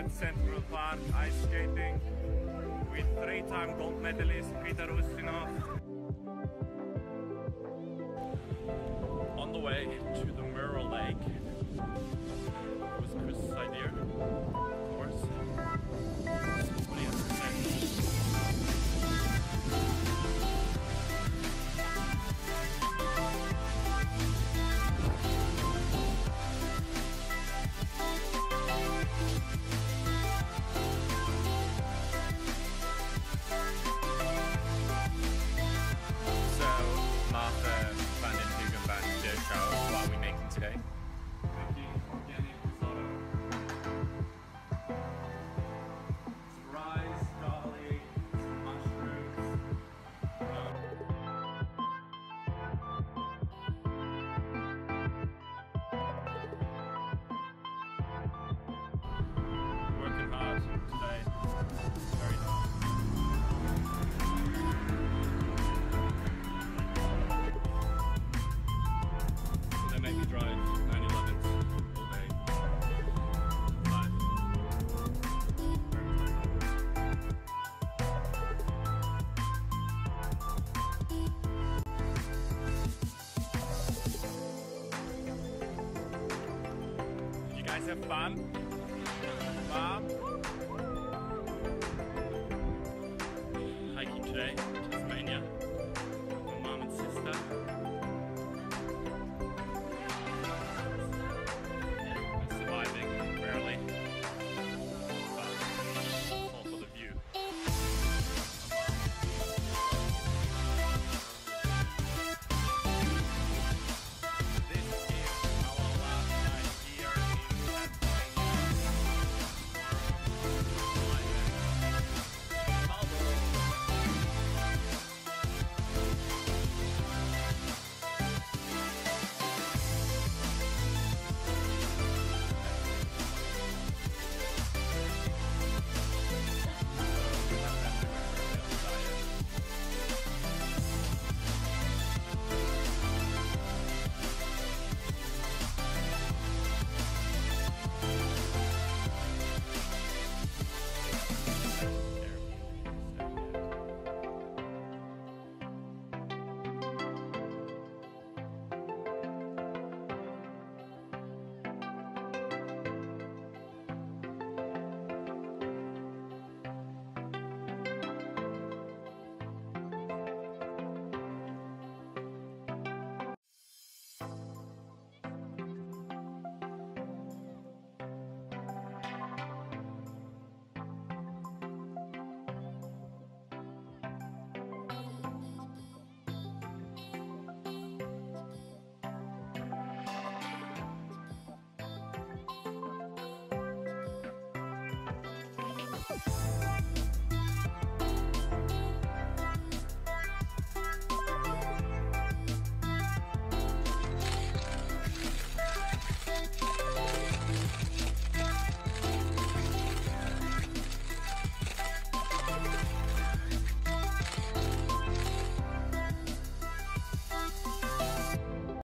at Central Park ice skating with 3-time gold medalist Peter Ustinov. On the way to the Mirror Lake. It was Chris's idea, of course. What do you have to say? What are we making today? Making organic risotto. Some rice, garlic, some mushrooms. Working hard today. Very hard. Make me drive 911s all day. Did you guys have fun? Mom? Hiking today, Tasmania, with my mom and sister. Barely. But it's all for the view. This is our last night here in You